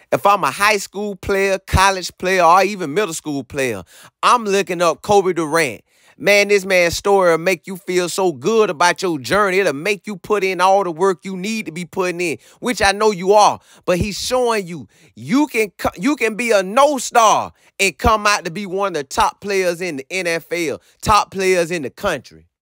If I'm a high school player, college player, or even middle school player, I'm looking up Kobe Durant. Man, this man's story will make you feel so good about your journey. It'll make you put in all the work you need to be putting in, which I know you are. But he's showing you can be a no-star and come out to be one of the top players in the NFL, top players in the country.